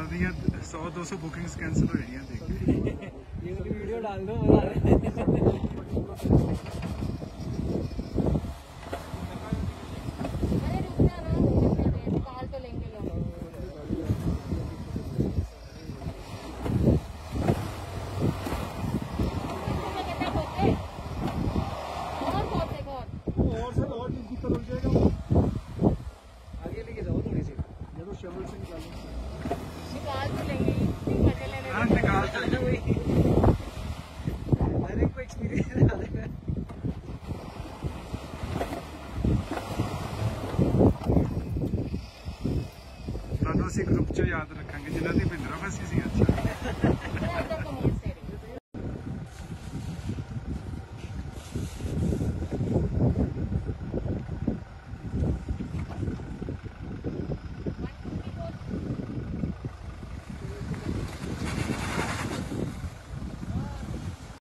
दियां 100-200 bookings cancel हो रही हैं। देख ये वीडियो डाल दो। आगे लेके जाओ थोड़ी सी, जरूर शमल से निकाल तो लेंगे, मजे लेने निकाल तो हर एक को एक्सपीरियंस आ जाएगा। ਤੁਹਾਨੂੰ ਅਸੀਂ ਗਰੁੱਪ 'ਚ ਯਾਦ ਰੱਖਾਂਗੇ ਜਿਨ੍ਹਾਂ ਦੀ